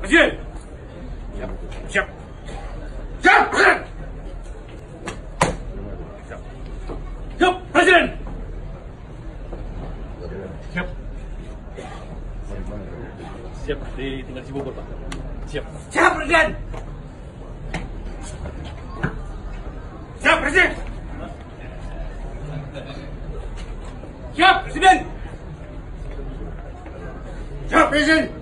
Presiden. Siap. Siap. Siap, Presiden. Siap. Siap, Presiden. Siap. Siap, tinggal di Bogor, Pak. Siap. Siap, Presiden. Siap, Presiden. Siap, Presiden. Siap, Presiden.